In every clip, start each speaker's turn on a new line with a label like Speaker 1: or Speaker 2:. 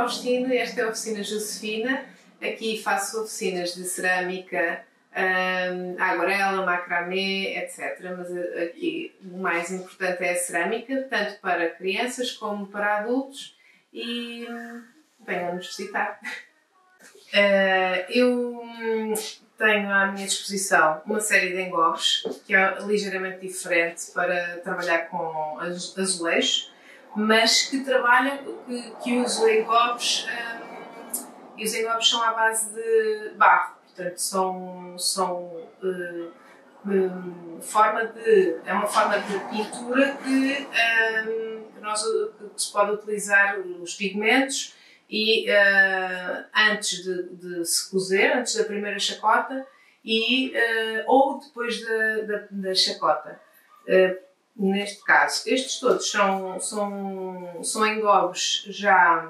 Speaker 1: Faustino e esta é a oficina Josefina. Aqui faço oficinas de cerâmica, aguarela, macramê, etc. Mas aqui o mais importante é a cerâmica, tanto para crianças como para adultos, e venham-nos visitar. Eu tenho à minha disposição uma série de engobes, que é ligeiramente diferente para trabalhar com azulejos, mas que trabalham, que uso engobes, e os engobes são à base de barro, portanto é uma forma de pintura que se pode utilizar os pigmentos e antes de se cozer, antes da primeira chacota ou depois da chacota. Neste caso, estes todos são engobes já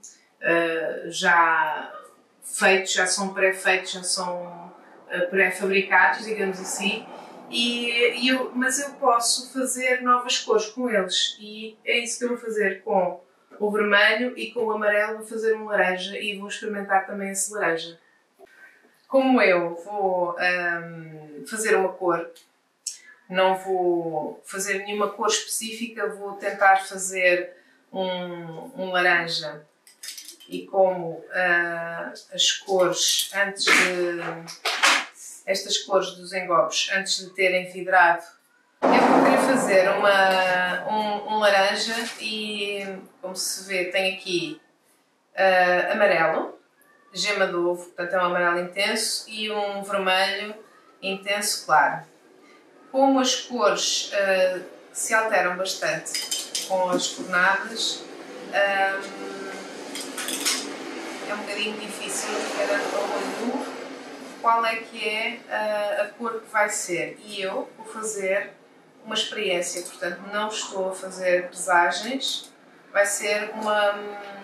Speaker 1: feitos, já são pré-feitos, já são pré-fabricados, digamos assim, mas eu posso fazer novas cores com eles, e é isso que eu vou fazer com o vermelho, e com o amarelo vou fazer um laranja e vou experimentar também esse laranja. Como eu vou fazer uma cor, não vou fazer nenhuma cor específica, vou tentar fazer um laranja, e como as cores estas cores dos engobes antes de terem vidrado, eu vou querer fazer um laranja, e como se vê tem aqui amarelo, gema de ovo, portanto é um amarelo intenso, e um vermelho intenso claro. Como as cores se alteram bastante com as fornadas, é um bocadinho difícil de ver ao olho nu qual é que é a cor que vai ser, e eu vou fazer uma experiência, portanto não estou a fazer pesagens, vai ser uma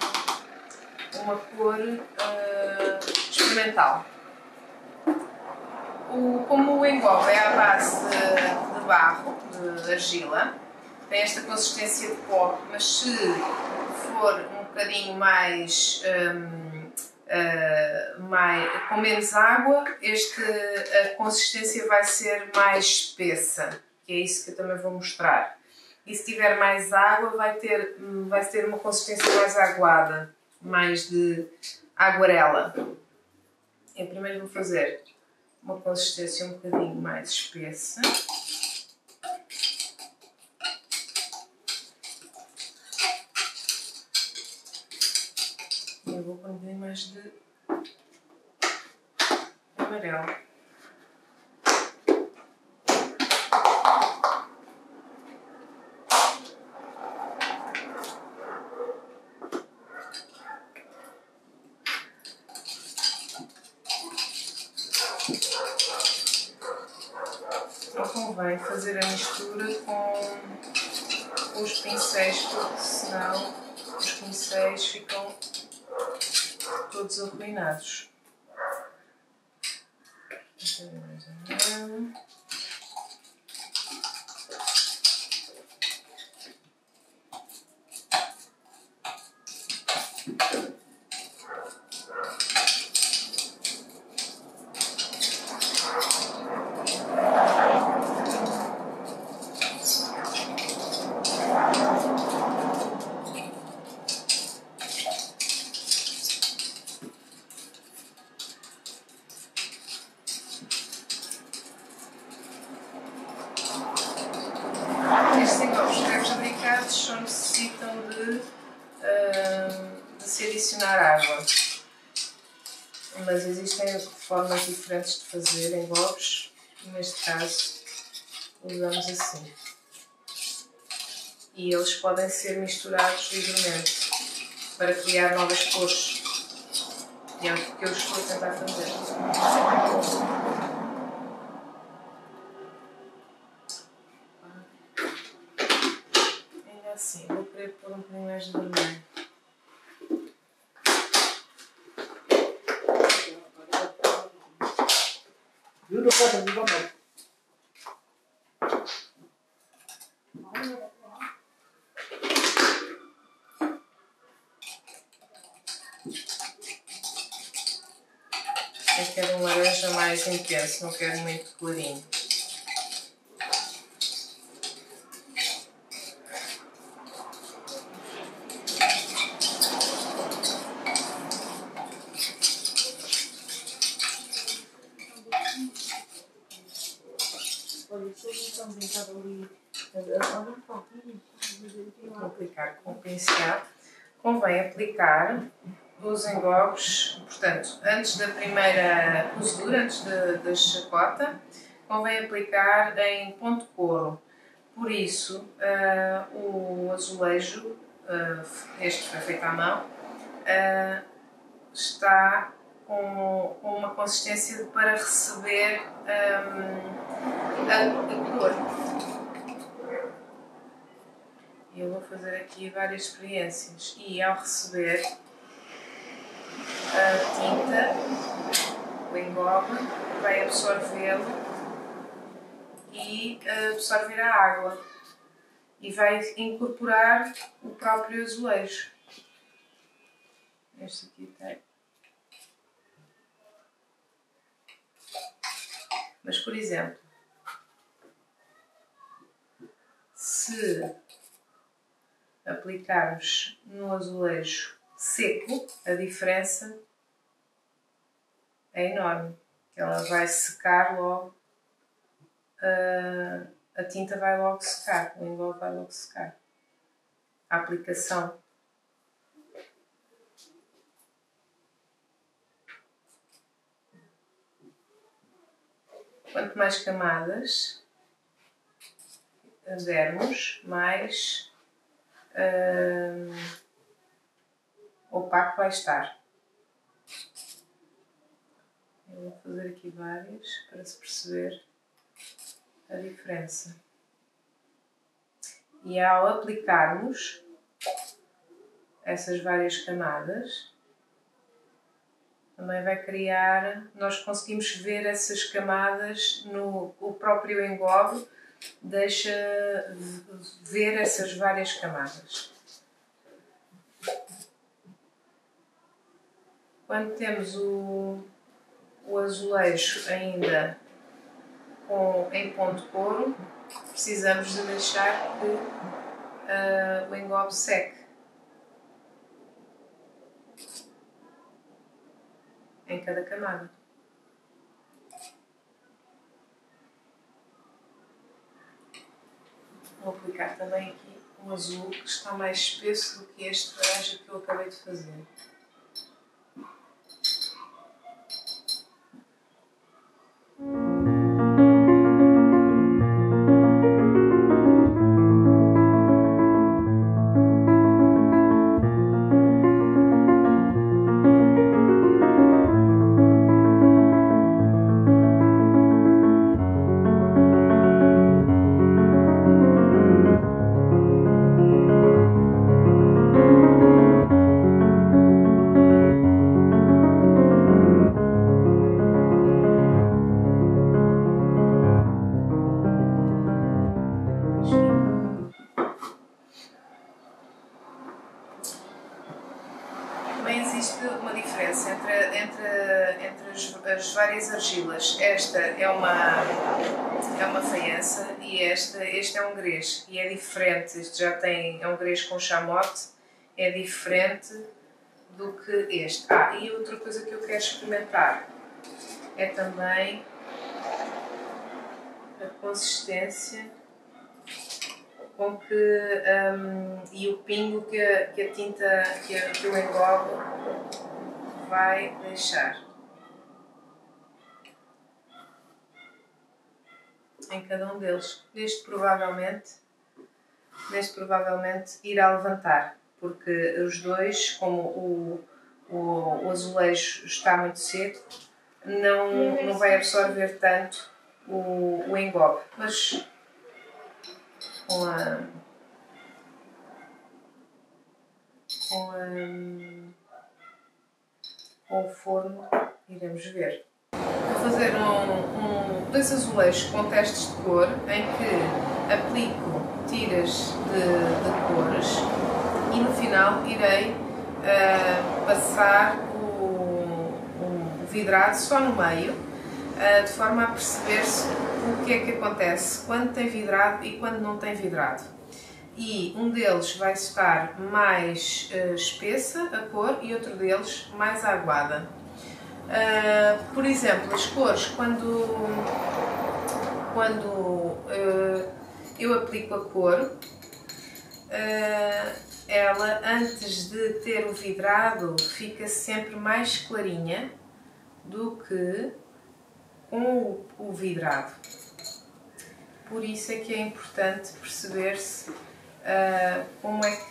Speaker 1: cor experimental. Como o engobe é à base de barro, de argila, tem esta consistência de pó, mas se for um bocadinho com menos água, a consistência vai ser mais espessa, que é isso que eu também vou mostrar. E se tiver mais água, vai ter uma consistência mais aguada, mais de aguarela. Eu primeiro vou fazer uma consistência um bocadinho mais espessa. Eu vou pôr um bocadinho mais de amarelo. Então convém fazer a mistura com os pincéis, porque senão os pincéis ficam todos arruinados. Estes engobes pré-fabricados só necessitam de se adicionar água, mas existem formas diferentes de fazer engobes, e neste caso usamos assim. E eles podem ser misturados livremente para criar novas cores, e é o que eu estou a tentar fazer. Assim, vou querer pôr um pouquinho mais de vermelho. Eu quero um laranja mais intenso, não quero muito clarinho. Vou aplicar com o pincel. Convém aplicar os engobes, portanto, antes da primeira cozedura, antes da chacota, convém aplicar em ponto couro. Por isso, o azulejo, este foi feito à mão, está com uma consistência para receber a cor. Eu vou fazer aqui várias experiências e ao receber a tinta, o engobe vai absorvê-lo e absorver a água e vai incorporar o próprio azulejo. Este aqui tem. Mas, por exemplo, se aplicarmos no azulejo seco, a diferença é enorme. Ela vai secar logo, a tinta vai logo secar, o engobe vai logo secar. A aplicação. Quanto mais camadas dermos, mais opaco vai estar. Eu vou fazer aqui várias para se perceber a diferença. E ao aplicarmos essas várias camadas, também vai criar, nós conseguimos ver essas camadas no o próprio engobe, deixa ver essas várias camadas. Quando temos o azulejo ainda em ponto couro, precisamos de deixar que o engobe seque. Em cada camada. Vou aplicar também aqui um azul que está mais espesso do que este laranja que eu acabei de fazer. Também existe uma diferença entre as várias argilas. Esta é uma faiança e este é um grés e é diferente. Este é um grés com chamote, é diferente do que este. E outra coisa que eu quero experimentar é também a consistência com que e o pingo que a tinta, que o engobe vai deixar em cada um deles. Este provavelmente irá levantar, porque os dois, como o azulejo está muito seco, não vai absorver tanto o engobe, mas com o forno iremos ver. Vou fazer dois azulejos com testes de cor em que aplico tiras de cores e no final irei passar o vidrado só no meio, de forma a perceber-se o que é que acontece quando tem vidrado e quando não tem vidrado. E um deles vai estar mais espessa a cor e outro deles mais aguada. Por exemplo, as cores, quando eu aplico a cor, ela antes de ter o vidrado fica sempre mais clarinha do que com o vidrado. Por isso é que é importante perceber-se como é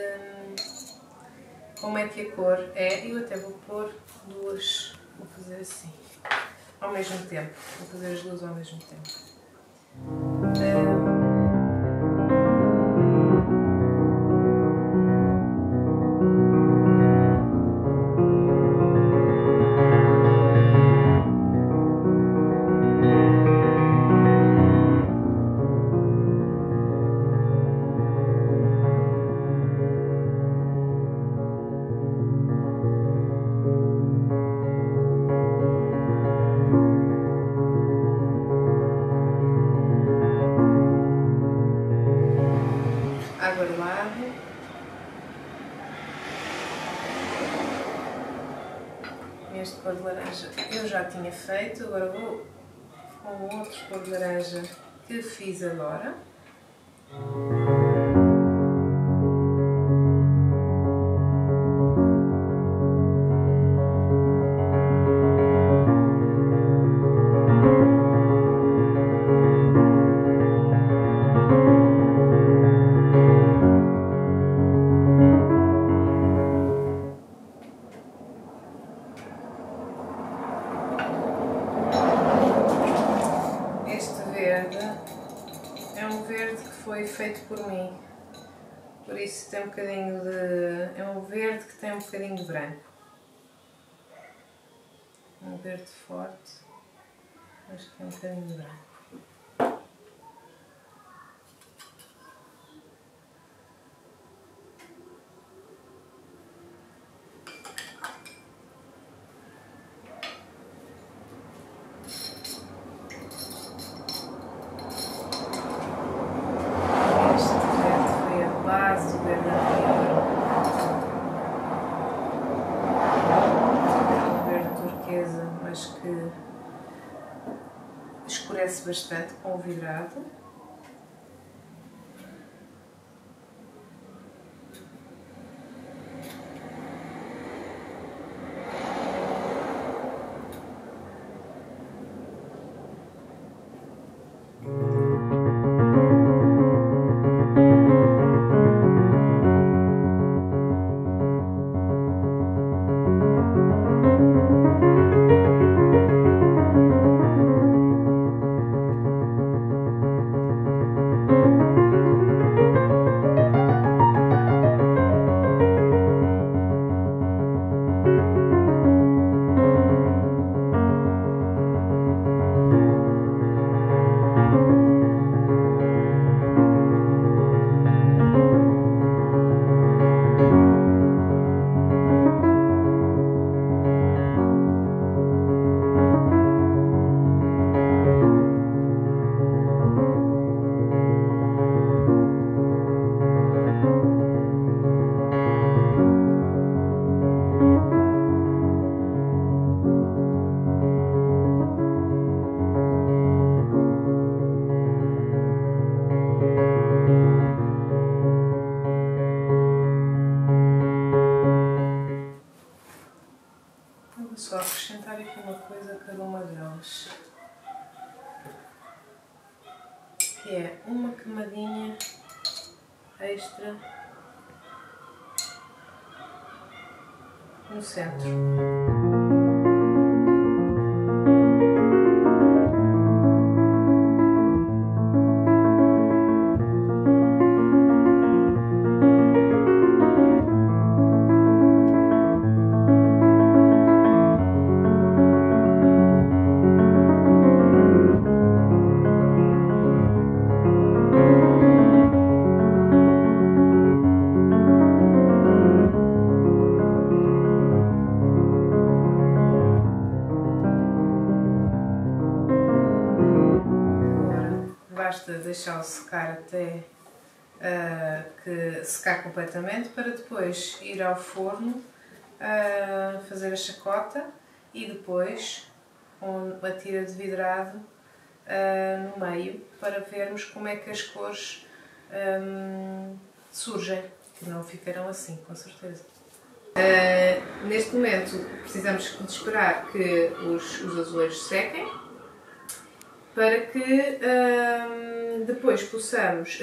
Speaker 1: que a cor é. Eu até vou pôr duas, vou fazer assim, ao mesmo tempo, vou fazer as duas ao mesmo tempo. Aguardado. Este cor de laranja eu já tinha feito, agora vou com outro cor de laranja que fiz agora. É um verde que foi feito por mim, por isso tem um bocadinho de... é um verde que tem um bocadinho de branco. Um verde forte, mas que tem um bocadinho de branco. Mas que escurece bastante com o vidrado. Vou só acrescentar aqui uma coisa a cada uma delas, que é uma camadinha extra no centro. basta deixá-lo secar até que secar completamente, para depois ir ao forno fazer a chacota e depois com a tira de vidrado no meio, para vermos como é que as cores surgem, que não ficarão assim, com certeza. Neste momento precisamos de esperar que os azulejos sequem, para que depois possamos,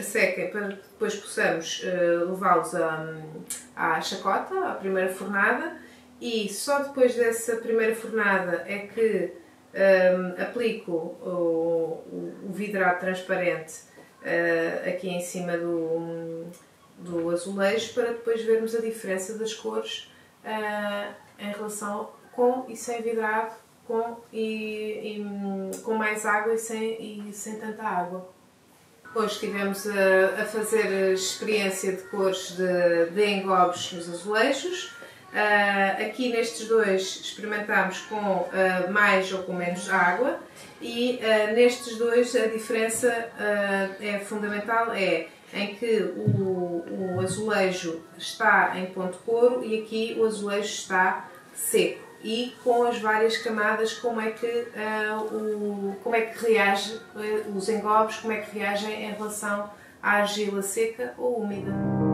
Speaker 1: levá-los à chacota, à primeira fornada, e só depois dessa primeira fornada é que aplico o vidrado transparente aqui em cima do azulejo, para depois vermos a diferença das cores em relação com e sem vidrado, com mais água e sem tanta água. Hoje estivemos a fazer experiência de cores de engobes nos azulejos. Aqui nestes dois experimentámos com mais ou com menos água, e nestes dois a diferença é fundamental, em que o azulejo está em ponto couro e aqui o azulejo está seco, e com as várias camadas como é que reage os engobes, como é que reagem em relação à argila seca ou úmida.